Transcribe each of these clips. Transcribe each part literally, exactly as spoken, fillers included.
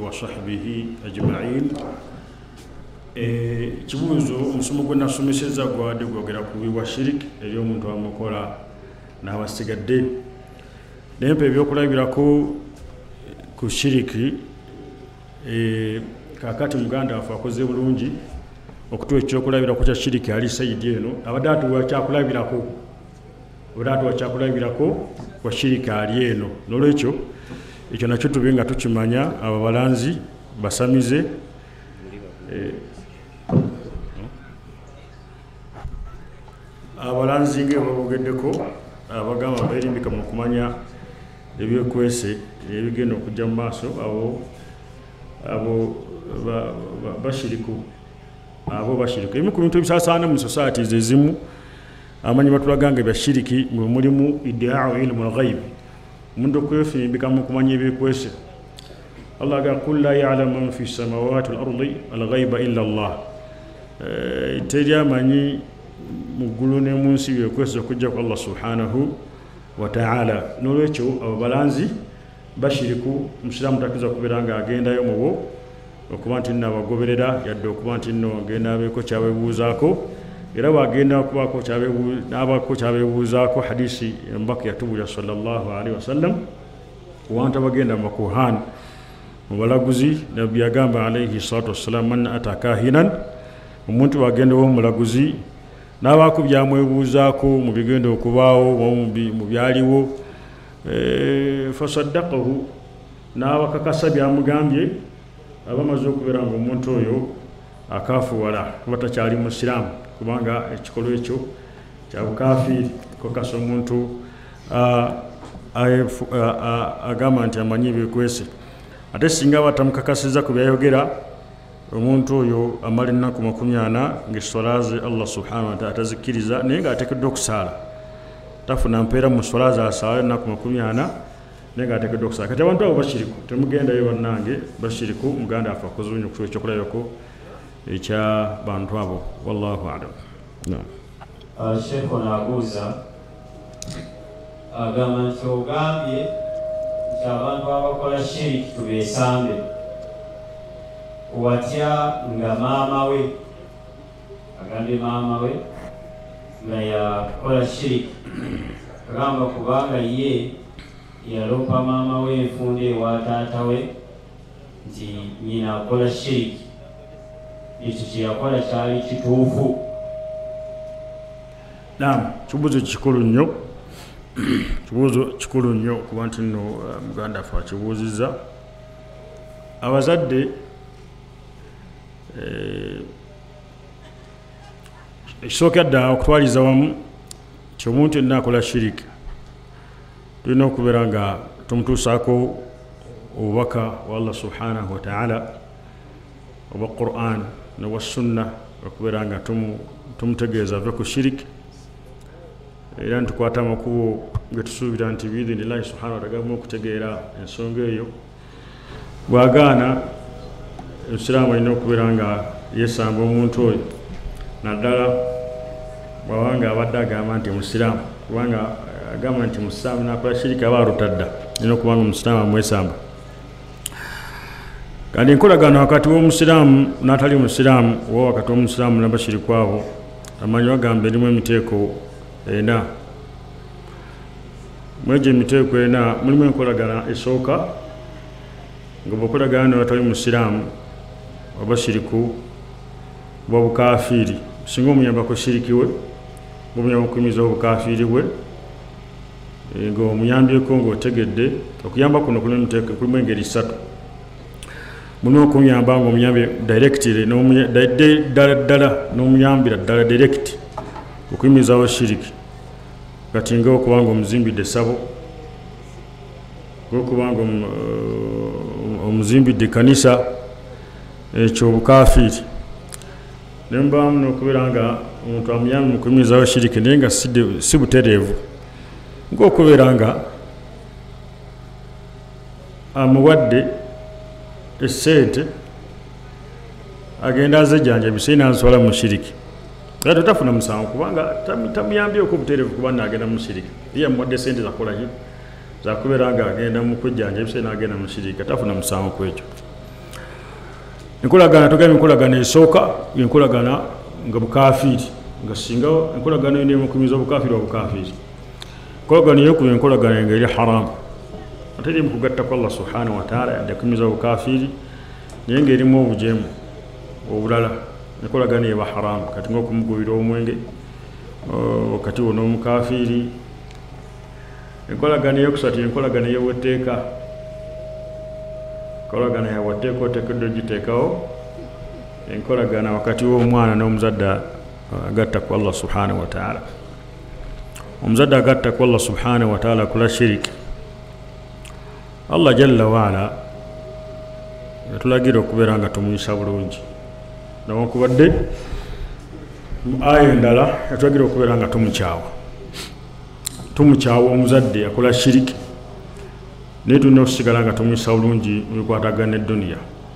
وصحبه أجمعين. Kibuuzo omusomo gwe nasomesezza gwadde gwogera ku biwa shirik eri omuntu amukola n'abasigadde nempe ebyokulabirako ku shiriki kakati Muganda afa akoze bulungi okutuwa ekyokulabirako kya shiriki ali sayidi eno abadde atuwa kyakulabirako abadde atuwa kyakulabirako kwa shiriki ali eno n'olwekyo ekyo nakyo tube nga tukimanya ababalanzi basamize abalanzi nga babogeddeko abagamba beerimbika mu kumanya ebyekwese ebigenda okujja mu maaso abo abo bashiriku abo bashiriku ebimu ku bintu ebisaasaana mu societies ezimu amanyi batulaganga bya shiriki mwe mulimu iddiau ilmu al-ghaib omuntu okwefimbika mu kumanya ebyekwese Allah ga qul la ya'lamu man fi samawati wal ardi al-ghaiba illa Allah teri amanyi mugulu ne munsi byekwese okujja ku Allah subhanahu wa ta'ala n'olwekyo ababalanzi bashiriku musiramu takiza kuberanga agendayo mubo okuba nti nabagoberera yadde okuba nti nno agenda abeeko kyabebuuzaako era wagenda kubako n'abako kyabebuuzaako hadisi embaka yatubulya sallallahu alaihi wasallam wantu abagenda makuhan mubalaguzi nabbi yagamba alaihi salatu wassalam man atakahinan omuntu wagenda w'omulaguzi n'abako byamwebuuzaako mu bigenda okubaawo mu byaliwo fasaddaqahu n'abakakasa byamugambye abamaze okubeera nga omuntu oyo akafuwala kuba takyali musiraamu kubanga ekikolwa ekyo kya bukafiiri kokasa omuntu agamba nti amanyi ebyekwese ate singa batamukakasiza ku byayogera omuntu oyo amala ennaku makumi ana ng'esswala ze Allah subhanahu wa ta'ala tazikkiriza naye ng'ateekeddwa okusaala tafuna mpeera mu sswala ze asaale ennaku makumi ana naye ng'ateekeddwa okusaala kati abantu abo bashiriku temugendayo bannange bashiriku muganda afe akoze bulungi okusobola ekyokulabirako ekya bantu abo wallahu alam. Sheikh onaabuuza agamba nti ogambye nti abantu abakola shiriki tubeesambe watya nga maama we agambye maama we nga yakola shiriki agamba kubanga ye yalopa maama we enfunda ewa taata we nti nyina akola shiriki ekyo kyeyakola kyali kituufu. Naam, kibuuzo kikulu nnyo kibuuzo kikulu nnyo kuba nti nno muganda afe akibuuzizza abazadde ekisooka ddala okutwaliza wamu ti omuntu yenna akola shiriki tulina okubeera nga tumutuusaako obubaka wa Allah subhanahu wa ta'ala obwa Qur'an n'obwa sunna okubeera nga tumutegeeza ave ku shiriki era nitukwata amakubo ge tusuubira nti biidhinillahi subhanahu wa ta'ala gavuma okutegeera ensonga eyo bw'agaana Omusiraamu alina okubeera nga yeesamba omuntu oyo naddala bw'abanga abadde agamba nti musiraamu kubanga agamba nti musiraamu nakola shiriki aba alutadda alina okuba nga omusiraamu amwesamba kandi enkolagano wakati w'omusiraamu n'atali musiraamu oba wakati w'omusiraamu n'abashiriku abo amanyi bagamba erimu emiteeko ena mwegyo emiteeko ena mulimu enkolagana esooka nga bw'okolagana n'atali musiraamu abashiriku bw'obukafiiri singa omuyambako shiriki we ng'omuyamba okuyimizaho obukafiiri bwe ng'omuyambyeko ng'otegedde okuyamba kuno kulimu emiteeko kulimu engeri ssatu mulimu okumuyamba ng'omuyambye directly ddala ddala n'omuyambira ddala direct okuyimizaho shiriki kati nga okuba nga omuzimbidde essabo ng'okuba nga omuzimbidde ekkanisa ekyo obukafiiri nembaamu n'okubeera nga omuntu amuyambe mu kuyimirizaho shiriki naye nga si butereevu ng'okubeera nga amuwadde essente agenda azejjanjabisa n'azitwala mu shiriki era totafuna musango kubanga tamuyambyeko butereevu kuba naagenda mu shiriki ye amuwadde essente zakolaki zakubeera nga agenda mu kwejjanjabisa n'agenda mu shiriki atafuna musango ku ekyo enkolagana tugambye enkolagana esooka enkolagana nga bukafiiri nga singa enkolagana nemukumiza obukafiiri wa bukafiiri enkolagana eyokuba enkolagana nga eri haramu ate eri mukugatta ku Allah subhanahu wa ta'ala yadde kumiza obukafiiri naye nga erimu obujeemu obulala enkolagana eba haramu kati ng'okumugubira omwenge wakati wo n'omukafiiri enkolagana eyokusatu enkolagana ey'obweteeka enkolagana yawateeka oteekeddwa ogiteekawo enkolagana wakati w'omwana n'omuzadde agatta ku Allah subhanahu wa ta'ala omuzadde agatta ku Allah subhanahu wa ta'ala akola shiriki Allah jalla waala yatulagira okubeera nga tumuyisa bulungi newankubadde mu aya endala yatulagira okubeera nga tumukyawa tumukyawa omuzadde akola shiriki naye tulina okusigala nga tumuyisa bulungi mu bikwatagana edduniya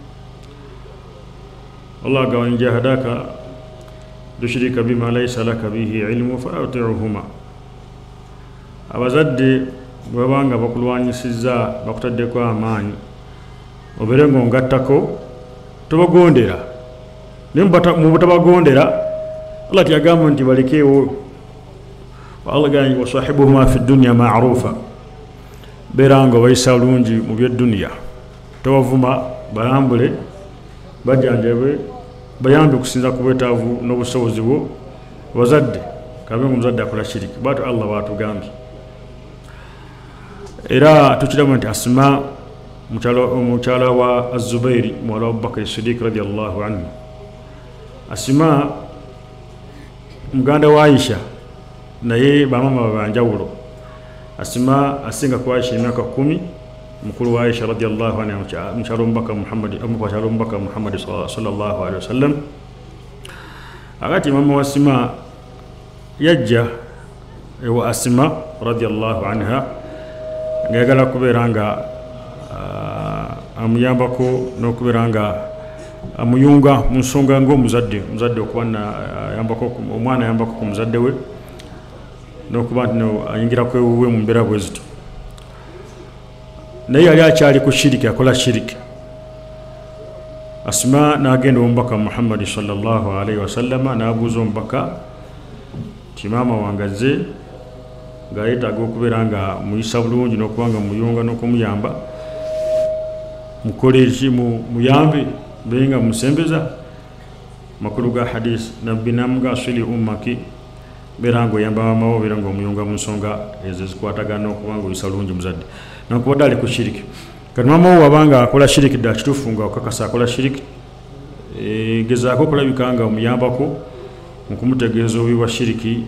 Allah agamba in jahadaka tushrika bima laysa laka bihi ilmu fala tuti'uhuma abazadde bwebanga bakulwanyisizza bakutaddeko amaanyi obeere ng'ongattako tobagondera naye mu butabagondera Allah tiyagamba nti balekeewo Allah gamba wasahibuhuma fi dunya ma'rufa beera nga bayisa bulungi mu byedduniya tobavuma balambule bajanjabe bayambe okusinza ku bwetaavu n'obusobozi bwo bazadde kabe ng'omuzadde akola shiriki bwatyo Allah bwatugambye era tukiramu nti Asma mukyala wa Az-Zubairi muwala wa Abubakar Siddiq radiyallahu anhu Asma muganda wa Aisha naye bamama banjawulo Asma asinga ku Aisha emyaka kumi mukulu wa Aisha radiyallahu anha mukyalo Mbaka Muhammad mukyalo Mbaka Muhammad sallallahu alaihi wasallam agati mama wa Asma yajja ewa Asma radiyallahu anha ngayagala kubeera nga amuyambako n'okubeera nga amuyunga mu nsonga ng'omuzadde omuzadde okuba yambako omwana yambako ku muzadde we n'okuba nti ayingira kwewuwe mu mbeera bwe zito naye yali akyali ku shiriki akola shiriki Asma n'agenda omubaka Muhammad sallallahu alaihi wasallama n'abuuza omubaka ti maama wange azze nga yeetaaga okubeera nga muyisa bulungi n'okuba nga muyunga n'okumuyamba mukole eki muyambe mbeere nga musembeza makulu ga hadisi nabbi namuga asili ummaki beera nga oyamba maamawo beera nga omuyunga mu nsonga ezo zikwatagana okuba nga oyisa bulungi muzadde nankubadde ali ku shiriki kati maamawo wabanga akola shiriki ddala kituufu nga okakasa akola shiriki gezaako okulabika nga omuyambako mu kumutegeeza obubi bwa shiriki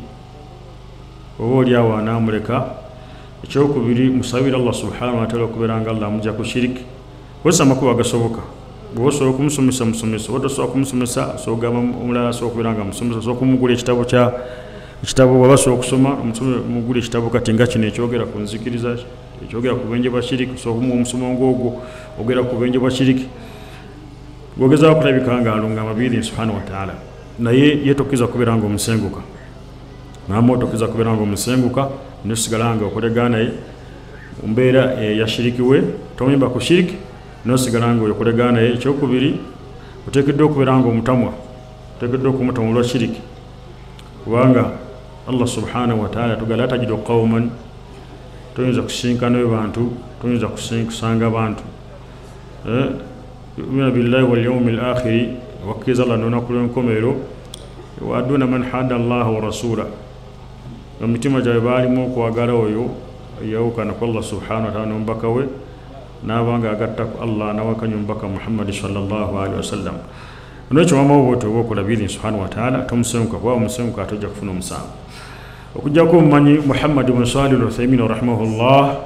oba oli awo anaamuleka ekyokubiri musabira Allah subhanahu wa ta'ala okubeera nga Allah amugya ku shiriki kozesa amakubo agasoboka bw'oba osobola okumusomesa musomesa oba tosobola kumusomesa osobola omulala asobola okubeera nga musomesa osobola okumugula ekitabo kya ekitabo bw'aba asobola okusoma omugula ekitabo kati nga kino ekyogera ku nzikiriza ekyogera ku bubenje bwa shiriki osobola okumuwa omusomo ng'ogwo ogera ku bubenje bwa shiriki bw'ogezaako okulabika nga alunga amabiiri subhanahu wa ta'ala naye yeetokkiza kubeera nga omusenguka maama otokkiza kubeera nga omusenguka nosigala nga okolegaa naye mu mbeera ya shiriki we tomuyimba ku shiriki nosigala nga okolegaa naye ekyokubiri oteekeddwa okubeera nga omutamwa oteekeddwa okumutamwa olwa shiriki kubanga Allah subhanahu wa ta'ala tugala la tajidu qawman toyinza kusinkana bantu toyinza kusanga bantu eh yu'minu billahi wal yawmil akhir wa kiza Allah n'olunaku lw'enkomerero wa aduna man hada Allah wa rasula omutima gyawe baalimu okwagala oyo yawukana ku Allah subhanahu wa ta'ala n'omubaka we n'abanga agatta ku Allah n'awakanya omubaka Muhammad sallallahu alaihi wasallam n'ekyo maama wo bw'otyo oba okola biri subhanahu wa ta'ala tomusenguka kuba omusenguka atojja kufuna omusango okujjako omumanyi Muhammad ibn Salih al-Uthaymin rahimahullah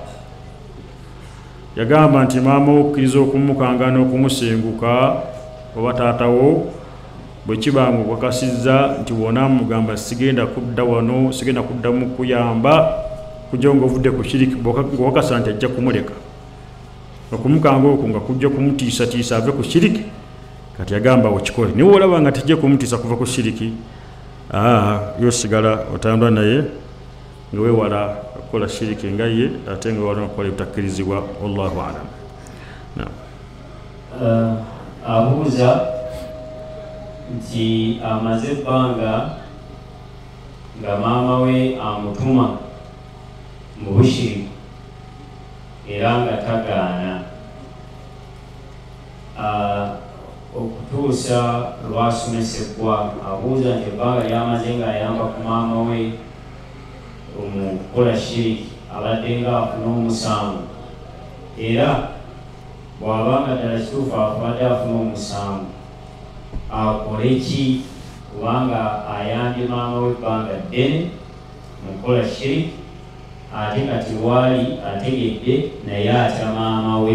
yagamba nti maama wo okkiriza okumukanga n'okumusenguka oba taatawo bwe kiba nga okwakasizza nti wona mugamba sigenda kudda wano sigenda kuddamu kuyamba kujja nga ovudde ku shiriki ng'owakasa nti ajja kumuleka okumukanga okwo nga kujja kumutiisatiisa ave ku shiriki kati yagamba okikole niwe olaba nga tijja kumutiisa kuva ku shiriki yosigala otambula naye nga weewala okukola shiriki nga ye ate nga wala okukola ebitakkirizibwa wallahu alam. abuuza nti amaze ebbanga nga maama we amutuma mu bushiri era nga tagaana okutuusa lwasomesebwa. Abuuza nti ebbanga lyamaze nga ayamba ku maama we mu kukola shiriki abadde nga afuna omusango, era bw'abanga ddala kituufu abadde afuna omusango akole ki kubanga ayambye maama we ebbanga ddene mu kukola shiriki, ate kati waali ategedde naye atya maama we.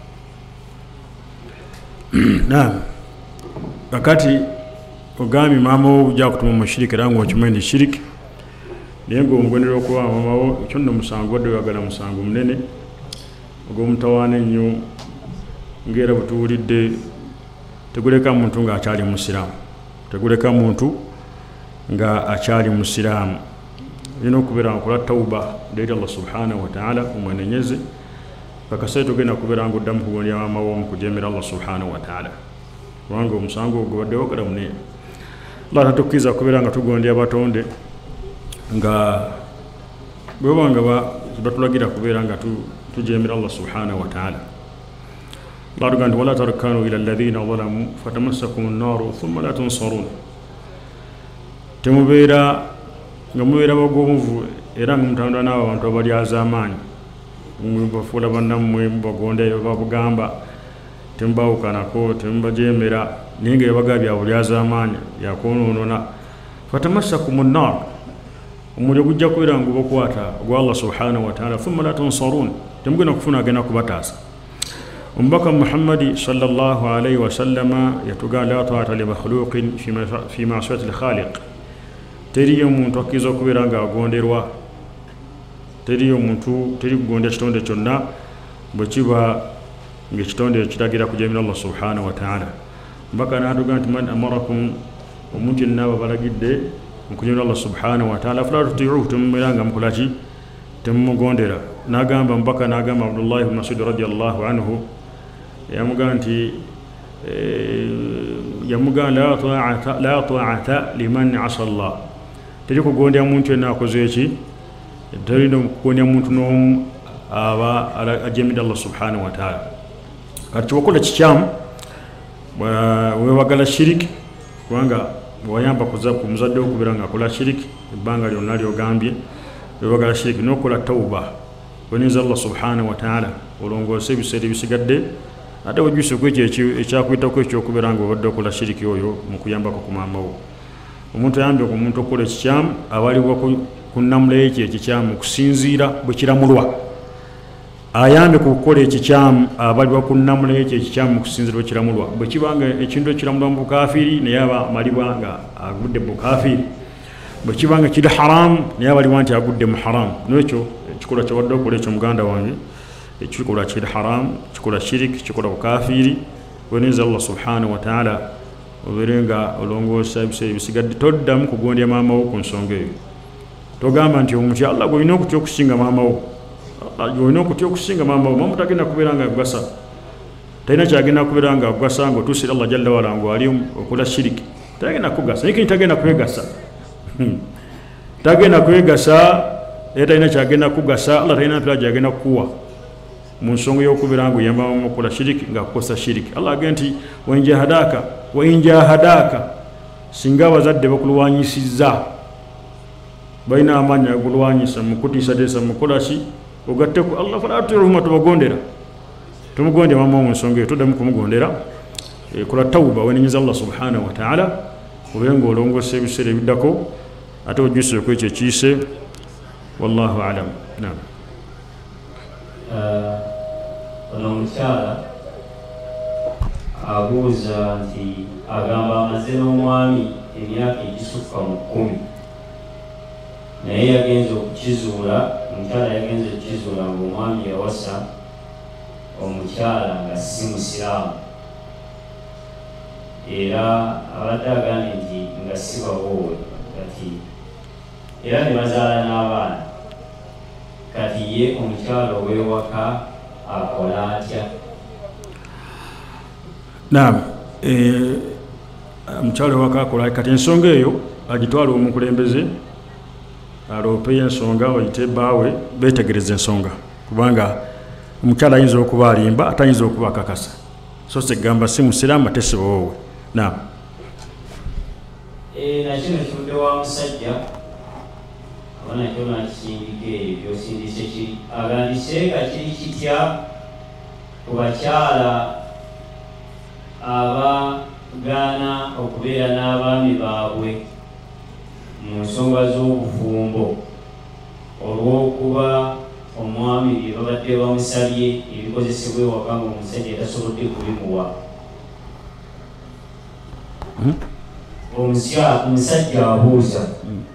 Naam, kakati ogambye maama wo ojja kutuma mu shiriki era ng'okimanyi nti shiriki naye ng'ongwenera okuba maama wo, ekyo nno musango wadde oyagala musango munene ogw'omutawaana ennyo, ng'era bwe tuwulidde teguleka muntu ng'akyali musiraamu, teguleka muntu nga akyali musiraamu. Olina okubeera nga okola tawuba eri Allah subhanahu wa ta'ala omwenenyeze kakase togenda kubeera nga oddamu kugondya maama wo mu kujeemera Allah subhanahu wa ta'ala, kubanga omusango ogwo baddewo kala munene. Allah tatukkiriza kubeera nga tugondya abatonde nga bweba nga batulagira kubeera nga tujeemera Allah subhanahu wa ta'ala. Allah tugamba nti wala tarkanu ila alladhina zalamu fatamassakum an-naru thumma la tunsarun. Temubeera nga mubeera bagoomuvu era nga mutandula n'abo abantu abalyaza amaanyi, mubafuula bannammwe mubagonda babagamba temubawukanako temubajeemera naye nga yabagaa byabulyaza amaanyi yakwonoonona. fatamassakum an-nar, omuliro gujja kubeera nga gubakwata ogwa Allah subhanahu wa ta'ala, thumma la tunsarun, temugenda kufuna agenda kubataasa. Omubaka Muhammadi sallallahu alayhi wa sallama yatugamba la ta'ata li makhluqin fi ma'siyati al-khaliq. Teriyo muntu akkiriza okubeera nga agonderwa, teriyo muntu teri kugondya kitonde kyonna bwe kiba ng'ekitonde kiragira kujeemera Allah subhanahu wa ta'ala. Omubaka n'atugamba nti man amarakum, omuntu yenna babalagidde mu kujeemera Allah subhanahu wa ta'ala fala tuti'uhu, temubeera nga mukola ki, temumugondera. N'agamba omubaka n'agamba Abdullah ibn Mas'ud radiyallahu anhu, yamugamba nti yamugamba la ta'ata liman asa Allah, teri kugondya muntu yenna akoze eki, terina kugondya muntu n'omu aba ajeemera Allah subhanahu wa ta'ala. Kati wakola kikyamu wewagala shiriki, kubanga wayamba kuza ku muzadde okubeera nga akola shiriki ebbanga lyonna lyogambye, wewagala shiriki n'okola tawuba weneza Allah subhanahu wa ta'ala olongoose ebiseera ebisigadde, ate wejjusa kwekyo ekyakwitako ekyokubeera nga obadde okola shiriki oyo mu kuyambako ku maama wo. Omuntu ayambye ku muntu okukola ekikyamu abalibwa ku nnamula y'ekyo ekikyamu okusinziira bwe kiramulwa, ayambye ku kukola ekikyamu abalibwa ku nnamula y'ekyo ekikyamu okusinziira bwe kiramulwa. Bwe kibanga ekintu ekiramulwa mu bukaafiri naye aba amalibwa nga agudde mu bukaafiri, bwe kibanga kiri haramu naye abalibwa nti agudde mu haramu. N'ekyo ekikolwa kyabadde okola ekyo muganda wange, ekikolwa kiri haramu, kikola shiriki, kikola bukaafiri, weneza Allah subhanahu wa ta'ala obeere nga olongoosa ebiseera ebisigadde, toddamu kugondya maama wo ku nsonga eyo. Togamba nti omutya Allah gw'olina okutya okusinga maama wo, olina okutya okusinga maama wo, maama tagenda kubeera nga agasa, talina kyagenda kubeera nga agasa ng'otuusira Allah jalla wala ng'ali okola shiriki, tagenda kugasa, naye tagenda kwegasa tagenda kwegasa era talina kyagenda kugasa, Allah talina mpira gyagenda kukuwa mu nsonga y'okubeera nga oyamba mu kukola shiriki ng'akukosa shiriki. Allah agamba nti wa in jahadaka wa in jahadaka, singa abazadde bakulwanyisizza, balina amaanyi agulwanyisa mu kutiisateesa mu kukola ki, ogatteku Allah fala tuti'uhuma, tubagondera, tumugondya maama mu nsonga eyo, toddamu kumugondera. Kola tawuba wenenyeza Allah subhanahu wa ta'ala, obeere ng'olongoosa ebiseera ebiddako ate ojjuse ku ekyo ekiyise. Wallahu a'lam. Naam. Ono omukyala abuuza nti agamba amaze n'omwami emyaka egisukka mu kkumi, naye yagenze okukizuula, omukyala yagenze okukizuula ng'omwami yawasa omukyala nga si musiraamu, era abadde agambye nti nga si bawoowe kati, era ne bazaala n'abaana. Kati ye omukyala ow'ewaka akola atya? Naam, eh mchalo wakakola kati ensonga eyo agitwala omukulembeze alope ensonga oyite bawe betegereza ensonga kubanga omukyala ayinza okuba alimba atayinza okuba akakasa so segamba si musiramu ate si wowe na eh na kino kimude wa musajja abana kyona kisindike ebyo sindise ki agandise nga kiri kitya ku bakyala abagaana okubeera n'abaami baabwe mu nsonga z'obufumbo olw'okuba omwami bye babadde bamusabye ebikozesebwa ewaka nga omusajja tasobodde kubimuwa. Omusajja abuuza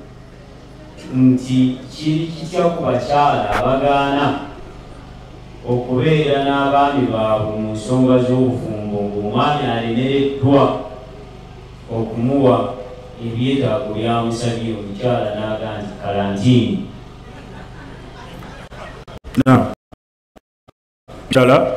nti kiri kitya ku bakyala abagaana okubeera n'abaami baabwe mu nsonga z'obufumbo ng'omwami alemereddwa okumuwa ebyetaago byamusabye omukyala n'aga nti kalantiini. na kyala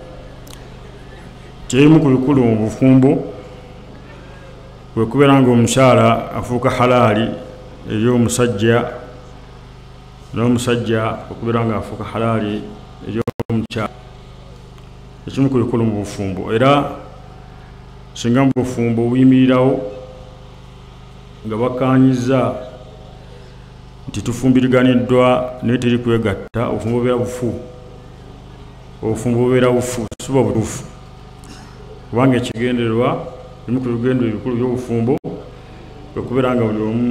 kyerimu ku bikulu mu bufumbo bwe kubeera ng'omukyala afuuka halaali eri omusajja n'omusajja okubeera nga afuuka halaali eri omukyala ekimu ku bikulu mu bufumbo era singa mu bufumbo buyimirirawo nga bakkaanyiza nti tufumbiriganiddwa naye teri kwegatta obufumbo bubeera bufu obufumbo bubeera bufu suba butuufu kubanga ekigendererwa ebimu ku bigendo ebikulu by'obufumbo okubeera nga buli omu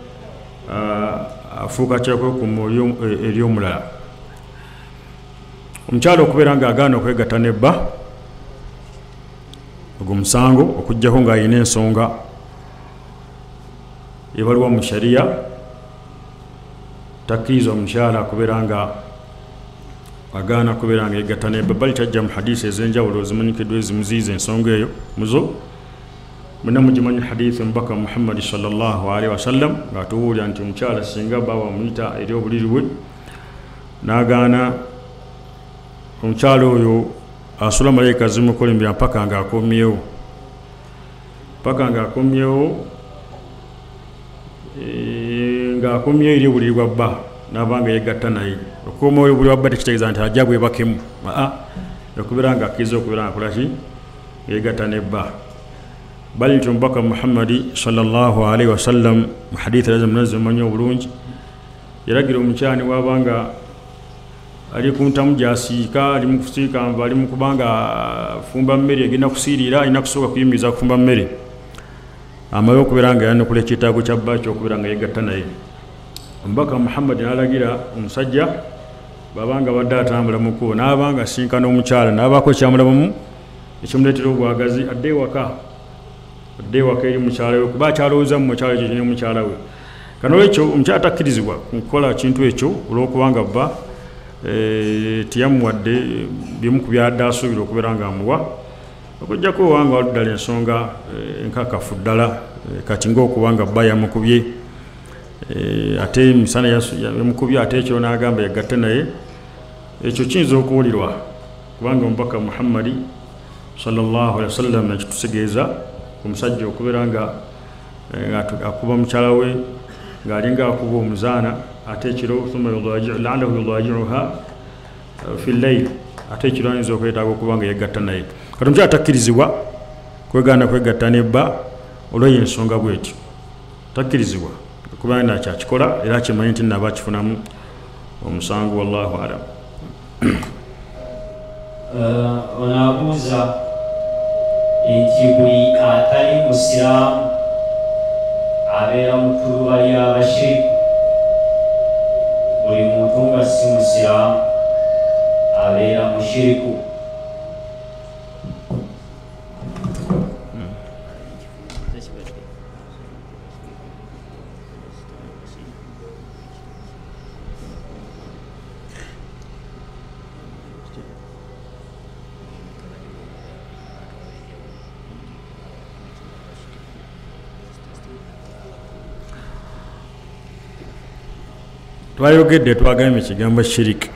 afuuka kyakwekuuma eri omulala. Omukyala okubeera nga agaana okwegatta nebba ogwo musango okuggyako ng'alina ensonga ebalwa mu shariya takkiriza omukyala kubeera nga agaana kubeera nga yegatta nebba bali tajja mu hadisi ez'enjawulo zimanyikiddwa ezimuziiza ensonga eyo muzo muna mugimanyi hadisi omubaka Muhammad sallallahu alaihi wasallam ng'atubuulira nti omukyala singa baba muyita eri obuliri bwe n'agaana omukyala oyo asula malayika zimukolembera mpaka ng'akomyewo mpaka ng'akomyewo ng'akomyewo eri obuliri bwa bba n'abanga yegatta naye okukomyewo obuliri bwa bba tekitegeeza nti ajja bwebakemu aa okubeera nga akkiriza okubeera nga akolaki yegatta nebba bali nti omubaka Muhammadi sallallahu alaihi wasallam mu hadithi lazima munazi mumanyi obulungi yalagira omukyala wabanga ali ku ntamu gyasiika ali mu kusiika nva ali mu kubanga fumba mmere egenda kusiirira alina kusooka kuyimiriza kufumba mmere amaze okubeera nga yanokula ekyetaago kya bba ky'okubeera nga yegatta naye. Omubaka Muhammad n'alagira omusajja babanga badde atambula mu kkubo n'abanga asinkana omukyala n'abaako ekyamulabamu ekimuleetera obwagazi adde ewaka adde ewaka eri mukyala we kuba akyalowooza mu mukyala ekyo kyine mukyala we kano ekyo omukyala takkirizibwa kukola kintu ekyo olw'okubanga bba tiyamuwadde bimu ku byadde asuubira okubeera nga amuwa okujjako owanga waluddala ensonga enkakafu ddala kati ngaokubanga bba yamukubye ate emisana yamukubye ate ekyo n'agamba yagatte naye ekyo kiyinza okuwulirwa kubanga omubaka Muhammadi sallallahu alaihi wasallam ekitutegeeza omusajja okubeera nga akuba mukyala we ng'alinga akuba omuzaana ate ekiro thumma la'allahu yudaji'uha fi al-layl ate ekiro ayinza okwetaaga okuba nga yegatta naye kati omukyala takkirizibwa kwegaana kwegatta nebba olw'eyo ensonga bw'etyo takkirizibwa okuba nga kyakikola era kimanyi nti naba kifunamu omusango wallahu alam. Onaabuuza nti buli atali musiraamu abeera mu ttuluba ly'abashiriku buli muntu nga si musiraamu abeera mushiriku. Twayogedde twagambye ekigambo shiriki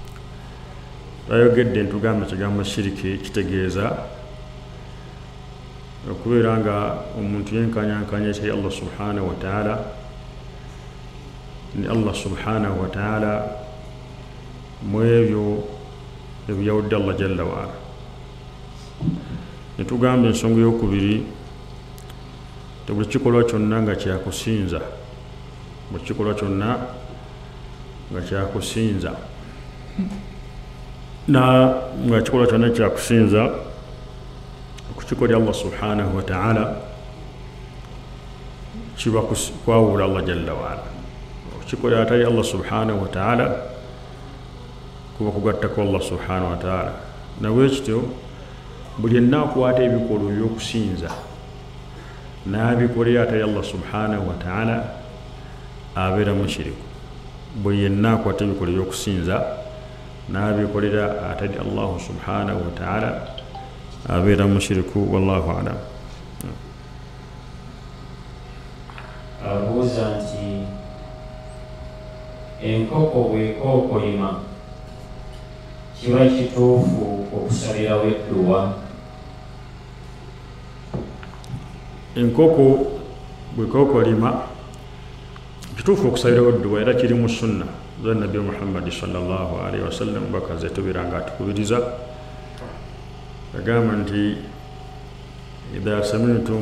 twayogedde ntugamba ekigambo shiriki kitegeeza okubeera nga omuntu yenkanyankanya ekiri Allah subhanahu wa ta'ala ni Allah subhanahu wa ta'ala mu ebyo ebyawudde Allah jalla waala. Netugamba ensonga eyokubiri, buli kikolwa kyonna nga kyakusinza, buli kikolwa kyonna nga kyakusinza na nga kikolwa kyonna kyakusinza okukikolera Allah subhanahu wa ta'ala kiba kwawula Allah jalla waala. Okukikolera atali Allah subhanahu wa ta'ala kuba kugattako Allah subhanahu wa ta'ala. Nawekityo buli yenna akwata ebikolwa ebyokusinza n'abikolera atali Allah subhanahu wa ta'ala abeera mushiriku. Buli yenna akwata ebikolwa ebyokusinza n'abikolera atali Allah subhanahu wa ta'ala abeera mushiriku. Wallahu a'lam. Abuuza nti enkoko bw'ekookolima kiba kituufu okusabirawo edduwa? Enkoko bw'ekookolima kituufu okusabirawo edduwa, era kiri mu sunna za Nabbi Muhammad sallallahu alaihi wasallam. Bakaze tubeeranga atukubiriza agamba nti idha sami'tum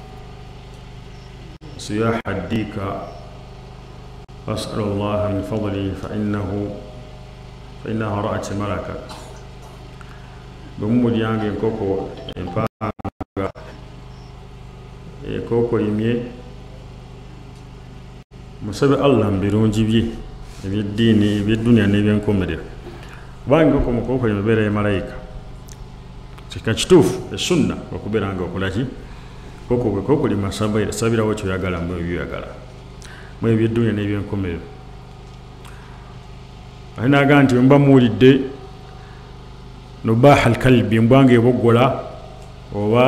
siyaha ad-dika fas'alu Allah min fadlihi fa innahu fa innaha ra'at malaka. Bwemumulyanga enkoko empanga ekookolimye musabe Allah mu birungi bye ebyeddiini, ebyedduniya n'ebyenkomerero. Kubanga enkoko mu kookolima ebeera ya malayika. Kika kituufu esunna okubeera nga okolaki koko bwekookolima sabirawo kyoyagala mu ebyoyagala mu ebyedduniya n'ebyenkomerero. Ate n'agamba nti mba muwulidde nubaha alkalbi, embwa nga eboggola oba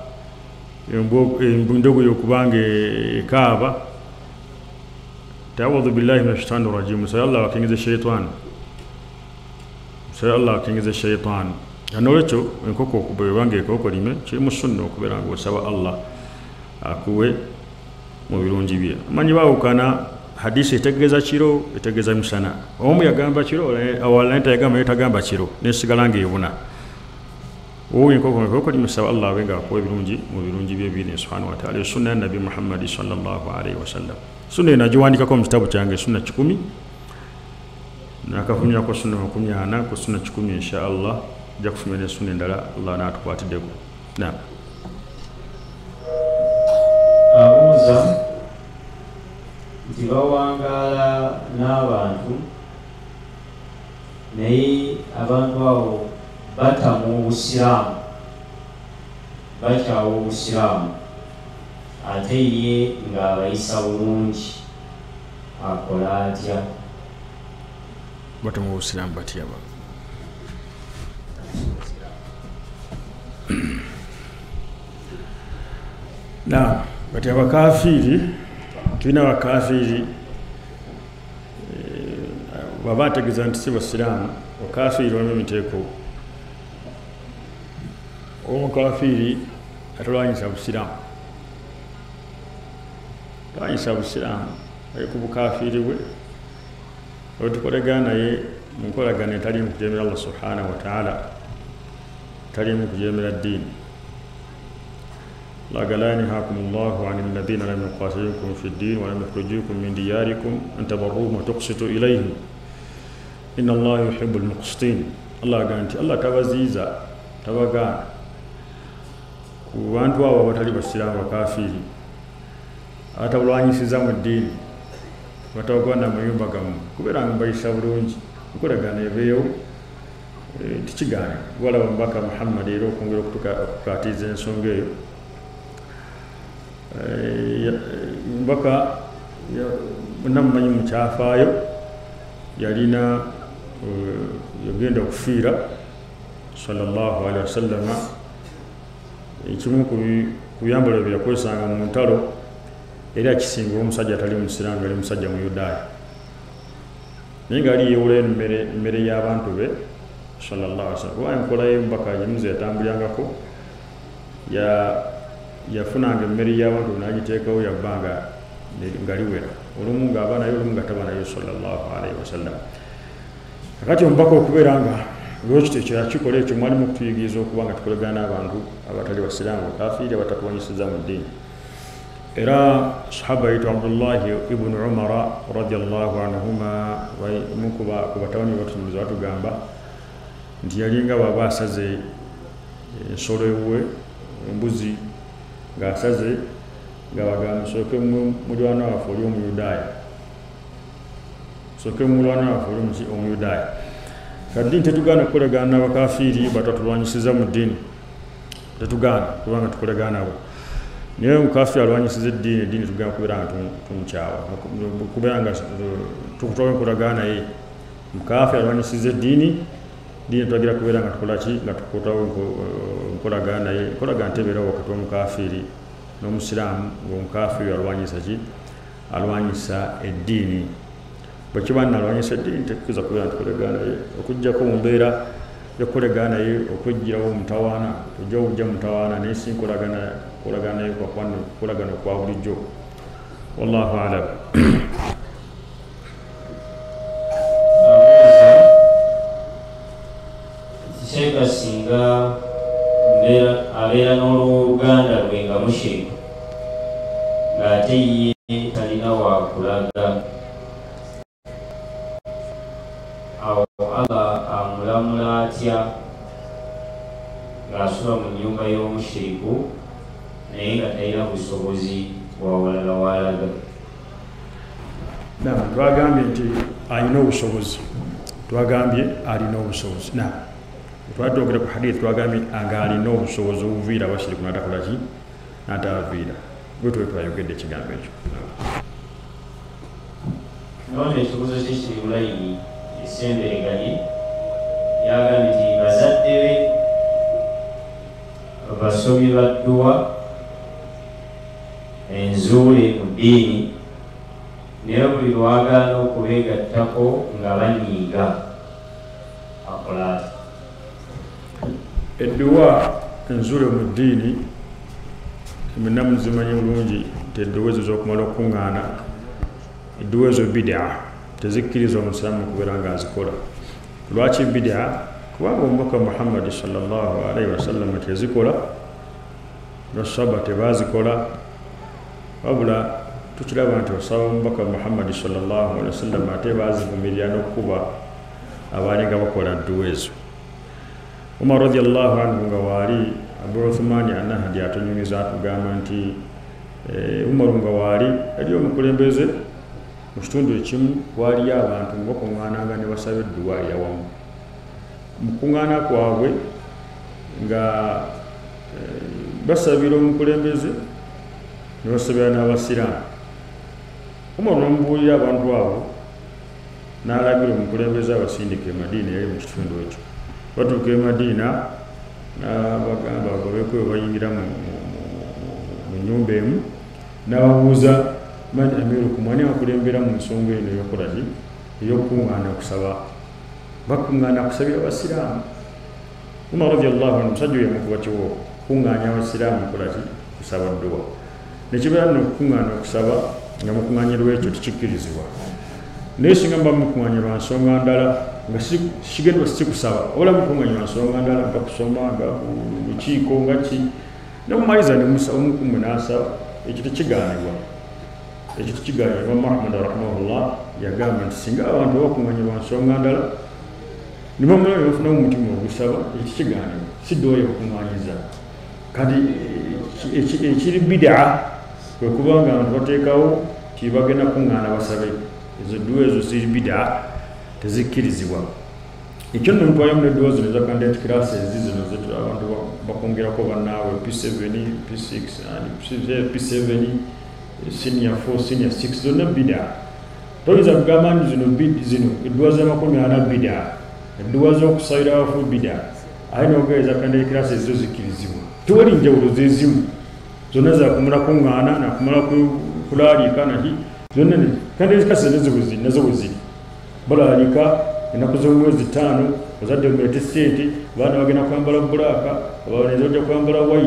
endogoyi okubanga ekaaba, ta'awudhu billahi minash shaitani rajim, musabe Allah wakengize shaitani, musabe Allah wakengize shaitani. Nolwekyo enkoko okubanga ekookolime kiri mu sunna okubeera nga osaba Allah akuwe mu birungi bye. Amanyi baawukana hadisi etegeeza kiro, etegeeza misana. Omu yagamba kiro, awalala tayagamba naye tagamba kiro, nesigala ng'ebuna. Wowe enkoko ekookolime saba Allah abe nga akuwa ebirungi mu birungi bye biri subhanahu wa ta'ala. Sunna ya Nabbi Muhammad sallallahu alaihi wasallam. Sunna nagiwandikako mu kitabu kyange sunna kikumi nakafunirako sunna makumi ana ku sunna kikumi insha Allah. Jja kufumira sunna endala Allah n'atukwatiddeko. Naam. Abuuza nti bawangaala n'abantu naye abantu abo batamu obusiraamu, bakyawa obusiraamu, ate ye ng'abayisa bulungi, akola atya? Batamu obusiraamu batya ba? Na bati abakafiri, tulina abakafiri baba bategeeza nti si basiraamu. Abakafiri walimu emiteeko. Omukafiri atolwanyisa busiraamu, tolwanyisa busiraamu ali ku bukafiri bwe, otukolegana naye mu nkolagana etalimu kujeemera Allah subhanahu wa ta'ala, talimu kujeemera ddiini. لا لا ينهاكم الله عن الذين لم يقاتلوكم في الدين ولم يخرجوكم من دياركم أن تبروهم وتقسطوا إليهم إن الله يحب المقسطين. الله قال الله تبزيزا تبغان وأنت وأبو بطل بالسلام وكافيه أتولاني سزام الدين وتوقعنا ما يبغم كبران بيسابرونج كبران كان يبيو تيجان ولا بمبكى محمد يروكم يروك كاتيزن سونجيو mbaka nammanyi mukyafaayo yalina yagenda okufiira sallallahu alaihi wasallam. Ekimu ku byambalo bye yakozesanga mu ntalo era akisinga omusajja atali musiraamu, yali musajja mu Yudaaya, naye ngaali yeewula emmere y'abantu be sallallahu alaihi wasallam. Kuba enkola ye mbaka yemuze yatambulirangako ya yafunanga emmere y'abantu n'agiteekawo yabbanga nga liwera olumu ng'aba naye olumu nga taba naye sallallahu alaihi wasallam. Kakati omubaka okubeera nga lwekyo ekyo yakikola ekyo mwalimu okutuyigiriza okuba nga tukolagana n'abantu abatali basiraamu bakafiiri abatatuwanyisiza mu ddiini. Era sahaba yaitu Abdullahi ibn Umara radiyallahu anhuma omu ku batabani batunyumiza batugamba nti yalinga bw'aba asaze ensolo ewe embuzi ng'asaze nga bagamba musooke mulwana waffe oli omuyudaaya musooke mulwana waffe oli omuyudaaya. Kaddiini tetugaana kukolagana n'abakafiiri batatulwanyisiza mu ddiini, tetugaana kubanga tukolagana nabo. Naye omukafiiri alwanyisiza eddiini, eddiini tugaana kubeera nga tumukyawa kubeera nga tukutoka enkolagana naye. Omukafiiri alwanyisiza eddiini, eddiini twagira kubeera nga tukola ki nga tukutawo enkolagana naye. Enkolagana tebeerawo wakati w'omukafiiri n'omusiraamu ng'omukafiiri alwanyisa ki alwanyisa eddiini. Bwe kiba nalwanyisa eddiini tekkiza kubeera ntukolagana naye okuggyako mu mbeera y'okukolagana naye okweggirawo omutawaana ojja okujja mutawaana naye si nkolagana kolagana naye kukolagana kwa bulijjo. Wallahu alam. Kiseka singa abeera n'oluganda lwe nga mushiriku ng'ate ye talina wakulaga, awo Allah amulamula atya ng'asula mu nnyumba y'omushiriku naye nga talina busobozi bwawalala walaga? Naam, twagambye nti alina obusobozi, twagambye alina obusobozi. Naam, twatwogera ku hadithi twagambye nga alina obusobozi obuviira abashiriku n'atakola ki n'atabaviira. Bwe twe twayogedde ekigambo ekyo. None ekibuzo kye kiri mu layini esembereganye yagambye nti bazadde be basomi ba dduwa enzuule mu ddiini naye buli lwagaana okubeegattako nga banyiiga akola ati? Edduwa enzuule mu ddiini mwenna muzimanyi bulungi nti edduwa ezo z'okumala okuŋŋaana, edduwa ezo bidaa tezikkiriza omusiraamu okubeera nga azikola. Lwaki bidaa? Kubanga omubaka Muhammad sallallahu alaihi wasallam tezikola, n'asahaba tebazikola, wabula tukiraba nti osaba omubaka Muhammad sallallahu alaihi wasallam ate bazivumirira n'okuba abaali nga bakola dduwa ezo. Umar radiyallahu anhu nga waali Abu Uthman An-Nahdi atunyumiza atugamba nti Umar nga waali yali omukulembeze mu kitundu ekimu waaliyo abantu nga bakuŋŋaananga ne basaba edduwa eyawamu. Mu kuŋŋaana kwabwe nga basabira omukulembeze ne basabira n'abasiraamu. Umar n'omubuulira abantu abo n'alagira omukulembeze abasindika e Madiina yali mu kitundu ekyo. Batuuka e Madiina n'abagamba babeeko we bayingira mu nnyumba emu n'ababuuza man amirukum, ani akulembera mu nsonga eno eyokola ki ey'okuŋŋaana okusaba bakuŋŋaana kusabira abasiraamu. Umar radiyallahu anhu musajja oyo yamukuba kiwoko kuŋŋaanya abasiraamu kola ki kusaba dduwa. Nekibeera nno okukuŋŋaana okusaba nga mukuŋŋaanyirwa ekyo tekikkirizibwa. Naye singa muba mukuŋŋaanya lwa nsonga ndala nga kigendwa si kusaba, oba mukuŋŋaanya lwa nsonga ndala nga kusoma nga lukiiko nga ki n'omumaliza omukumu n'asaba, ekyo tekigaanibwa. Ekyo tekigaanibwa. Imam Ahmad rahimahullah yagamba nti singa abantu bakuŋŋaanya lwa nsonga ndala ne bamala ne bafunamu omutima ogusaba, ekyo tekigaanibwa, si dduwa y'okukuŋŋaanyiza. Kati ekiri bidaa kwe kuba nga abantu bateekawo ti bagenda kuŋŋaana basabe, ezo dduwa ezo ziri bidaa tezikkirizibwa. Ekyo nno ntwayamu n'edduwa zino eza content classes zino abantu bakwongerako bannaawe P seven, P six, P seven, senior four, senior six, zonna bidaa. Toyinza kugamba nti zino zino edduwa z'amakumi ana bidaa, edduwa z'okusabira abafu bidaa, ate n'ogereza content classes zo zikkirizibwa. Tewali njawulo zezimu, zonna zakumala kuŋŋaana nakumala kulaalika naki zonna content classes nazo bwe ziri. Balaalika ennaku z'omwezi ttaano bazadde muleete ssente, abaana bagenda kwambala bbulaaka, abalenzi bajja kwambala white,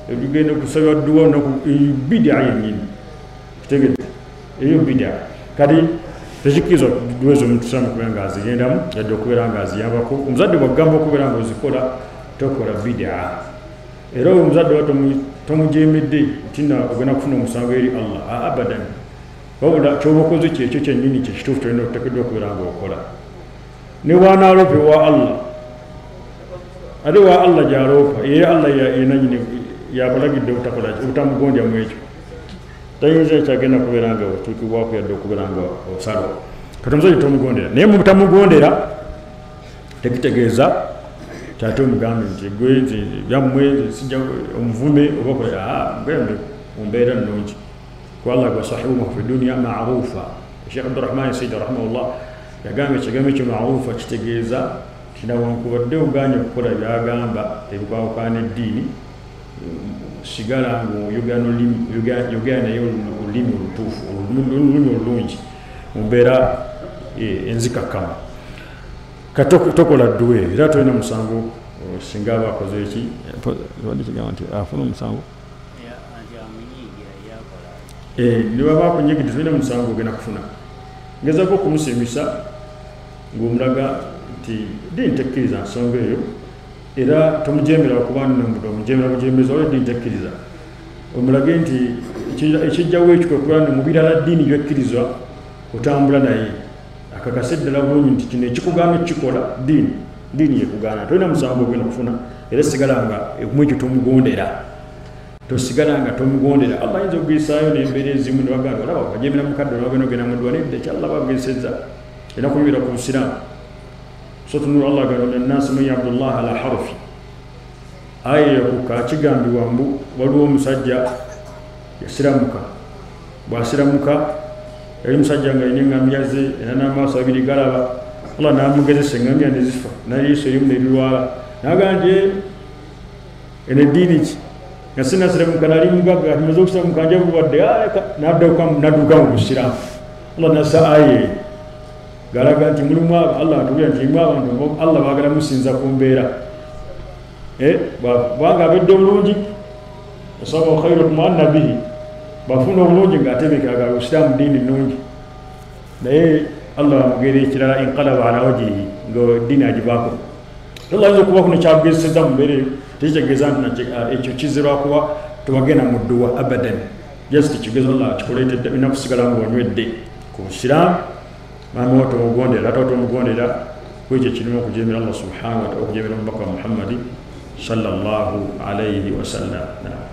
ebigenda kusaba dduwa no bidia yennyini kitegedde eyo bidia kati tekikkiriza dduwa ezo omuntu samu kubeera nga azigendamu yadde okubeera nga aziyambako omuzadde bwagamba okubeera nga ozikola tokola bidia era oyo omuzadde wa tomujemedde ntina ogenda kufuna omusango eri Allah abadan wabula kyoba okoze kyekyo kyennyini kyekituufu tolina okuteekeddwa okubeera nga okola ne waanaaloope wa Allah ate wa Allah gy'aloopa era Allah yenanyini yabalagidde obutamugondya mu ekyo tayinza ekyagenda kubeera nga otuukibwako yadde okubeera nga osala kati omusajja tomugondera naye mu butamugondera tekitegeeza kyate omugambe nti gwe byammwe sijja omuvume obakola mugende mu mbeera nnungi ku Allah gwa sahibuhu fi dunya maarufa Sheikh Abdurrahman Sayyid rahimahullah yagamba ekigambo ekyo maarufa kitegeeza kinawankubadde oganye okukola byagamba ebikwawukana eddiini sigala ng'oyogera naye olulimi olutuufu olulimi olulungi mu mbeera enzikakkamu katokola dduwe era tolina musango singa aba akoze eki wadde kigamba nti afuna omusango ne baba akunyigidde tolina musango ogenda kufuna ngezako okumusiimisa ng'omulaga nti ddiini tekkiriza nsonga eyo era tomujemera okubanga nomudo omujemera bujemeza olwo ddiini tekkiriza omulage nti ekijjawo ekyo kwekubanga mu birala ddiini byekkirizwa otambula naye akakase ddala bulungi nti kino ekikugamba ekikola ddiini ddiini yekugaana tolina musango ogenda kufuna era sigala nga mu ekyo tomugondera tosigala nga tomugondera Allah ayinza okugesaayo n'embeera ezimu ne bagamba olaba wajemera mukadde olwagenda ogenda mu ddwa nedda kyalla bagesezza era kunyumira ku busiraamu sotunula Allah gano nnansi man yabdullahi ala harfi aya yakuka kigambibwa mbu waliwo omusajja yasiramuka bw'asiramuka yali musajja nga alina eŋŋamya ze era n'amaaso abiri galaba Allah n'amugezesa eŋŋamya ne zifa naliiso erimu nerirwala n'agamba nti eno eddiini ki nga sinasiramuka nali mugagga ati maze okusiramuka nja bulwadde n'adduka mu busiraamu Allah nassa aya eyo galaga nti mulimu abo Allah atubwira nti limu abantu Allah baagala musinza ku mbeera bwanga abedde obulungi asaba khairu tumanna bihi bafuna obulungi ng'atebeekeraga obusiraamu ddiini nnungi naye Allah amugera ekirala inqalaba ala wajihi nga ddiini agibaako Allah ayinza okuba kuno kyagezeseza mu mbeera eyo tekitegeeza nti ekyo kizirwa kuba tewagenda mu dduwa abadan just kigeza Allah kikuleetedde olina kusigala nga onywedde ku busiraamu mama wote mugondera ate otomugondera kwekyo kirina okujemera Allah subhanahu wa ta'ala okujemera omubaka Muhammadi sallallahu alayhi wasallam.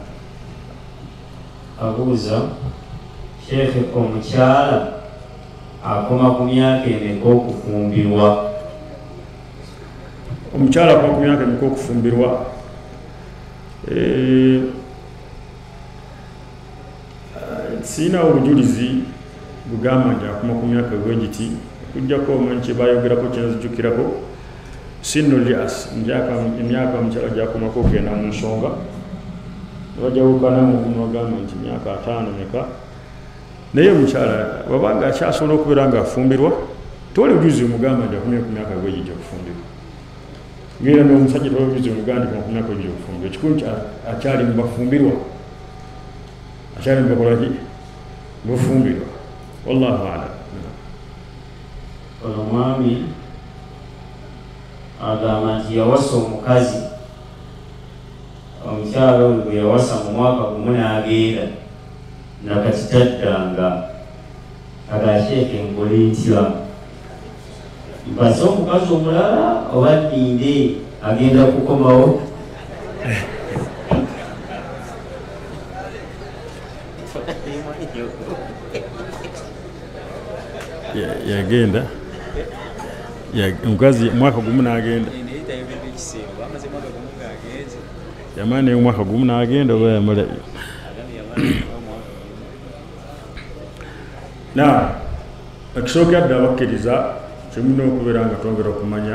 Abuuza Sheikh, omukyala akoma ku myaka emeka okufumbirwa? Omukyala akoma ku myaka emeka okufumbirwa siina obujulizi bugamba nti akoma ku myaka bwegiti okujjako omanyi kyebayogerako kyenazijjukirako sinno lias emyaka omukyala gyakomako okugenda mu nsonga nebajawukanamu bagamba nti myaka ataano meka naye omukyala wabanga akyasobola okubeera nga afumbirwa tewali bujulizi omugamba nti akomye ku myaka bwegiti okufumbirwa ngera n'omusajja tewali bujulizi omugamba nti ku myaka bwegiti okufumbirwa ekikulu nti akyali mu bafumbirwa akyali mu bakolaki bafumbirwa wallahu a'lam. Omwami agamba nti yawasa omukazi, omukyala oyo bwe yawasa mu mwaka gumu n'agenda nakati taddanga. Aga Sheikh ngole ntya? Mpase omukazi omulala oba nninde agenda kukomawo? Yagenda omukazi mwaka gumu n'agenda yamala naye omwaka gumu n'agenda oba yamala na ekisookera ddala bakkiriza kimulina okubeera nga twongera okumanya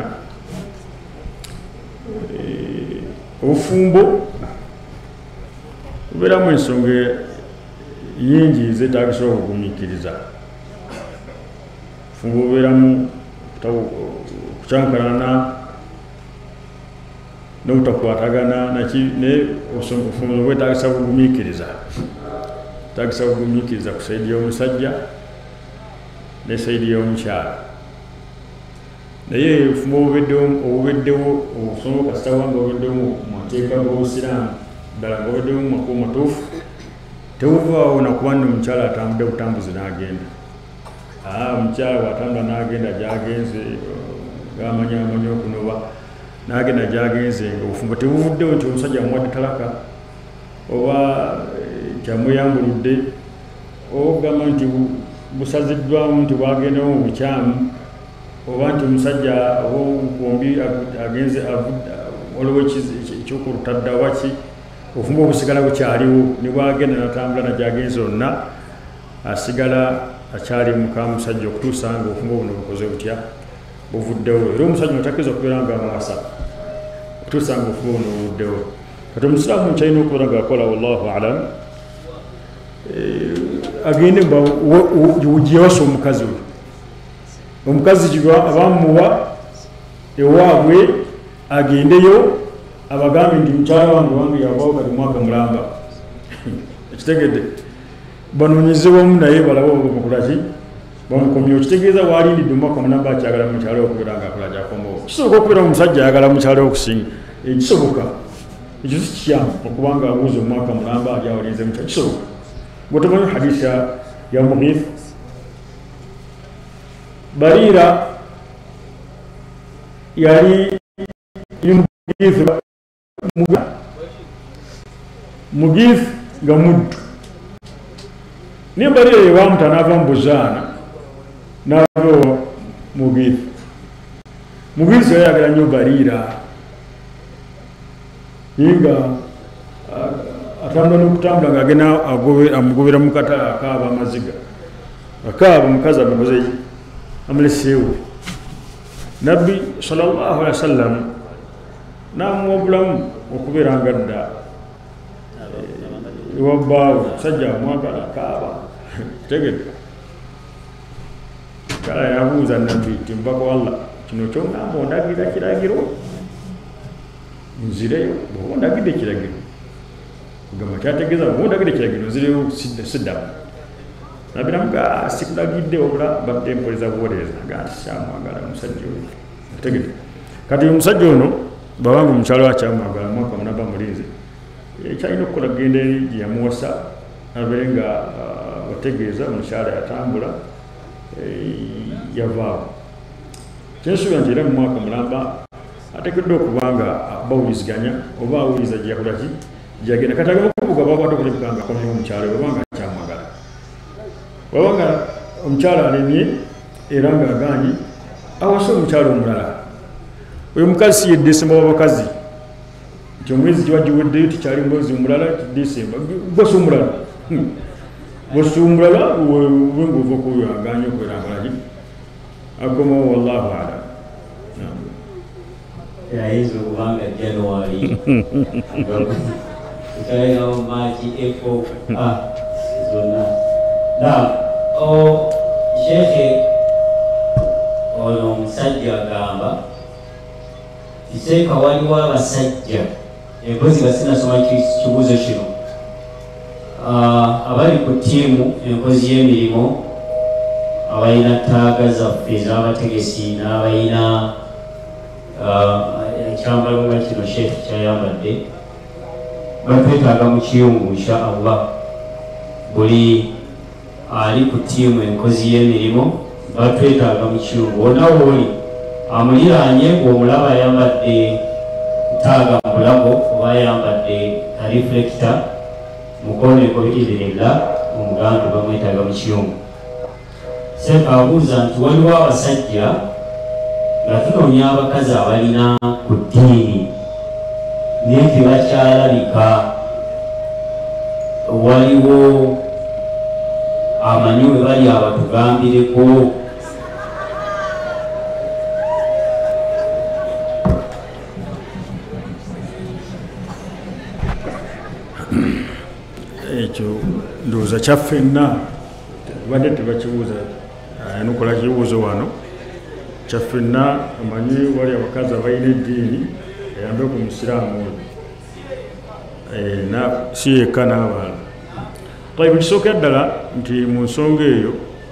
obufumbo bubeeramu ensonga nyingi zeetaagisa okugumiikiriza. Obufumbo bubeeramu okucankalana n'obutakwatagana naki ne ofumu bwetagisa bugumiikiriza tagisa bugumiikiriza ku saidi y'omusajja ne saidi y'omukyala naye ofumu obubeddewo obusomo kasita wanga obubeddewo mu mateeka g'obusiraamu ddala nga obubeddewo mu makubo matuufu tewuvaawo nakuba nno omukyala atambudde butambuzi n'agenda omukyala bw'atambula n'agenda gy'agenze ng'amanya amanya okunoba n'agenda gy'agenze nga obufumbo tebuvuddewo nti omusajja amuwadde talaka oba kyamweyambuludde ogamba nti busaziddwamu nti bwagendawo mu bukyamu oba nti omusajja bombi agenze waliwo ekyokulutadda waki obufumbo obusigala bukyaliwo ne bwagenda natambula nagyagenze onna asigala akyali muka musajja okutuusa nga obufumbo buno bukoze butya buvuddewo era omusajja notakkiriza okubeera nga amawasa okutuusa nga obufumbo buno buvuddewo kati omusiraamu nkyalina okubeera nga akola wallahu alam agende gyewasa omukazi we omukazi abamuwa ewaabwe agendeyo abagambe nti mukyala wange wange yavaawo kati mwaka mulamba ekitegedde banoonyezebwamu naye balaba bamukolaki bamukomye okitegeeza waalindidde omwaka mulamba akyagala mukyala okubeera nga akola gyakomawo kisoboka okubeera omusajja ayagala mukyala okusinga ekisoboka ekyo si kikyamu okubanga abuuza omwaka mulamba ali awalinze mukyala kisoboka gwotomanyi hadisi ya Mughith Barira yali Mughith Mughith nga muddu naye Barira yebamuta n'ava mu buzaana n'ava Mughith Mughith yali ayagala nnyo Barira naye nga atambula n'okutambula ng'agenda amugobera mu katale akaaba amaziga akaaba omukazi amukoze amuleseewo nabbi sallallahu alaihi wasallam n'amuwa obulamu okubeera nga dda ewabbaawe musajja amwagala akaaba tegedde kala yabuuza nabbi nti mbaka walla kino kyongamba ondagira kiragiro nzireyo bwoba ondagidde ekiragiro kugamba kyategeeza bwoba ondagidde ekiragiro nzireyo siddamu nabiramuga sikulagidde obula badde empoliza buwolereza nga nti kyamwagala omusajja oyo tegedde kati omusajja ono babanga omukyalo akyamwagala mwaka munaba mulinze ekyalina okukola kugenda eri gye yamuwasa abeere nga bategeeza omukyala yatambula yavaawo kyensuubira nti era mu mwaka mulamba ateekeddwa okuba nga bawuliziganya oba awuliza gye yakolaki gyagenda kati agenda okubuga bakwata okulabika nga akomyewo omukyalo obanga akyamwagala wabanga omukyala alemye era ng'agaanye awase omukyala omulala oyo mukazi si ye Desemba w'abakazi nti omwezi kibagiweddeyo tikyali mwezi omulala Desemba gwasi omulala gwasi omulala wenga ova kuoyo agaanye okubeera ngalaki agomawo wallahu alam ayinza okubanga January ukalinawo March April zonna o shekhe ono omusajja agamba kiseeka waliwo abasajja empozi nga sinasoma kibuuzo kino abali ku ttiimu enkozi y'emirimu abalina taaga zaffe ez'abategesi n'abalina ekyambalo nga kino shekhe kyayambadde batwetaaga mu kiyungu insha Allah buli ali ku ttiimu enkozi y'emirimu batwetaaga mu kiyungu wonna wooli amuliraanye ng'omulaba ayambadde taaga mu bulago oba ayambadde reflecta mukoneko biiririra omugandu bamwetaaga mu kiyungu seeka abuuza nti waliwo abasajja nga tunoonya abakazi abalina ku ddiini naye tebakyalabika waliwo amanyi we bali abatugambireko ekyo ndowooza kyaffenna badde tebakibuuza nukola kibuuzo wano kyaffenna amanyi wali abakazi abalina eddiini ayambe ku musiraamu oyo na si yekka n'abalala. Taibu kisooka ddala nti mu nsonga eyo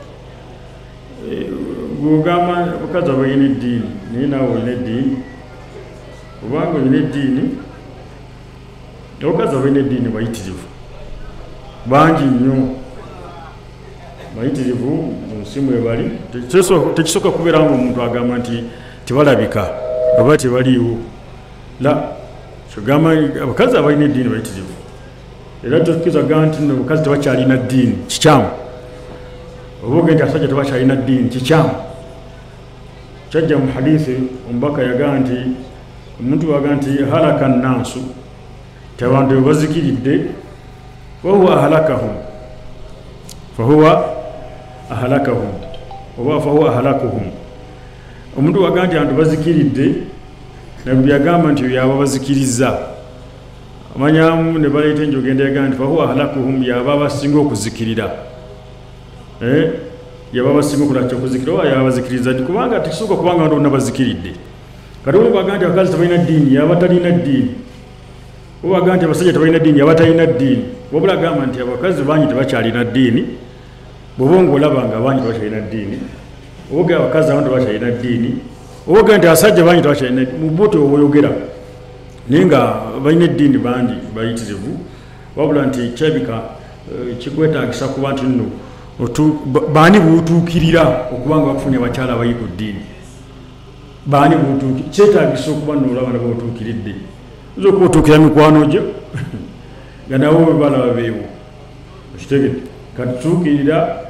bw'ogamba abakazi abalina eddiini naye naawe olina eddiini obanga olina eddiini abakazi abalina eddiini bayitirivu bangi nnyo bayitirivu mu nsi mwe bali. Tekisooka kubeera nga omuntu agamba nti tebalabika oba tebaliiwo la kyogamba abakazi abalina eddiini bayitirivu era tokkiza gamba nti no abakazi tebakyalina ddiini kikyamu oba ogenda nti abasajja tebakyalina ddiini kikyamu. Kyajja mu hadithi omubaka yagamba nti omuntu waga nti halaka nnaasu ti abantu bebazikiridde wahuwa ahalakahum fahuwa ahalakahum oba fahuwa ahalakuhum. Omuntu waga nti abantu bazikiridde nabbi yagamba nti yaba bazikiriza amanyamu ne baleeta enjogenda yagamba nti fahuwa ahalakuhum yaba abasinga okuzikirira eh yaba abasinga okulakya okuzikirira oba yaba bazikiriza kubanga tekisooka kubanga abantu bonna bazikiridde. Kati omuntu waga nti abakazi tebalina ddiini yaba talina ddiini oba waga nti abasajja tebalina ddiini yaba talina ddiini wabula agamba nti abakazi bangi tebakyalina ddiini bw'oba ng'olaba nga bangi tebakyalina ddiini oba abakazi abantu tebakyalina ddiini oba nti abasajja bangi tebakyalina mu bwoti obw'oyogera naye nga balina eddiini bangi bayitirivu wabula nti kyabika kikwetaagisa kuba nti nno baani bw'otuukirira okuba nga bakufunye abakyala abayi ku ddiini baani bw'otuukirira kyetaagisa okuba nno olaba nabo otuukiridde oza okuba otuukira mikwano gyo nga nabo bwe balaba beewo okitegedde kati tuukirira